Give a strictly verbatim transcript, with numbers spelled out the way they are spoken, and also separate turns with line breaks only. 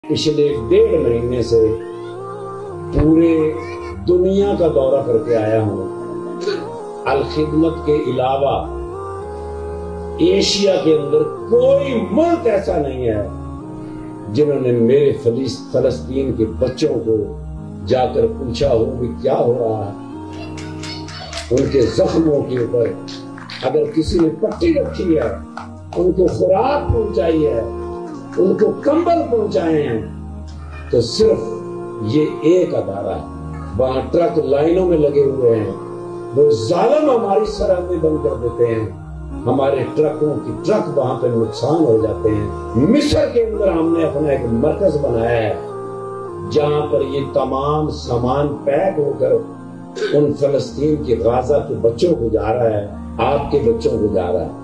पिछले डेढ़ महीने से पूरे दुनिया का दौरा करके आया हूं। अल खिदमत के अलावा एशिया के अंदर कोई मुल्क ऐसा नहीं है जिन्होंने मेरे फलस्तीन के बच्चों को जाकर पूछा हो कि क्या हो रहा है। उनके जख्मों के ऊपर अगर किसी ने पट्टी रखी है, उनको खुराक पहुंचाई है, उनको कंबल पहुंचाए हैं, तो सिर्फ ये एक अदारा है। वहां ट्रक लाइनों में लगे हुए हैं, वो जालिम हमारी सरहदें बंद कर देते हैं, हमारे ट्रकों की ट्रक वहां पे नुकसान हो जाते हैं। मिस्र के अंदर हमने अपना एक मरकज बनाया है जहां पर ये तमाम सामान पैक होकर उन फलस्तीन के गाजा के बच्चों को जा रहा है, आपके बच्चों को जा रहा है।